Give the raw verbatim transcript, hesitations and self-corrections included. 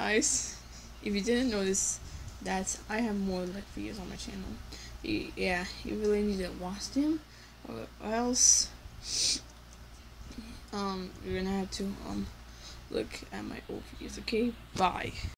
guys, if you didn't notice that I have more like videos on my channel, you, yeah, you really need to watch them, or, or else um you're gonna have to um look at my old videos. Okay, bye.